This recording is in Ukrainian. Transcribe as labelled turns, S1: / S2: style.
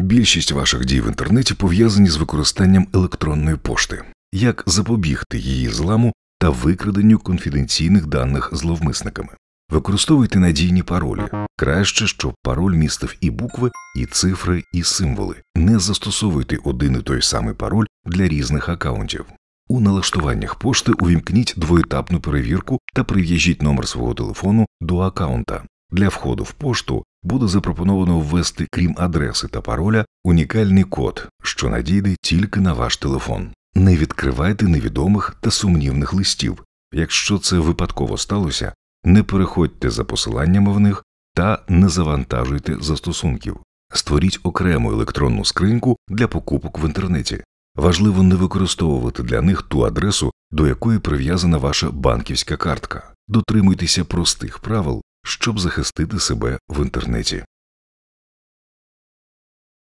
S1: Більшість ваших дій в інтернеті пов'язані з використанням електронної пошти. Як запобігти її зламу та викраденню конфіденційних даних зловмисниками? Використовуйте надійні паролі. Краще, щоб пароль містив і букви, і цифри, і символи. Не застосовуйте один і той самий пароль для різних акаунтів. У налаштуваннях пошти увімкніть двоетапну перевірку та прив'яжіть номер свого телефону до акаунта. Для входу в пошту буде запропоновано ввести, крім адреси та пароля, унікальний код, що надійде тільки на ваш телефон. Не відкривайте невідомих та сумнівних листів. Якщо це випадково сталося, не переходьте за посиланнями в них та не завантажуйте застосунків. Створіть окрему електронну скриньку для покупок в інтернеті. Важливо не використовувати для них ту адресу, до якої прив'язана ваша банківська картка. Дотримуйтеся простих правил, щоб захистити себе в інтернеті.